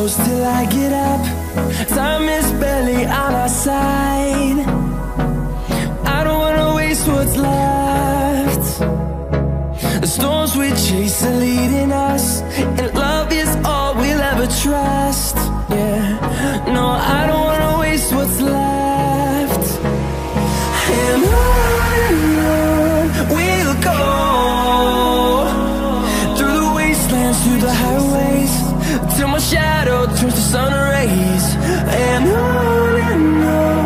close till I get up. Time is barely on our side. I don't wanna waste what's left. The storms we chase are leading us, and love is all we'll ever trust. Yeah, no, I don't wanna waste what's left. And on we'll go, through the wastelands, through the highways, till my shadow turns to sun rays. And on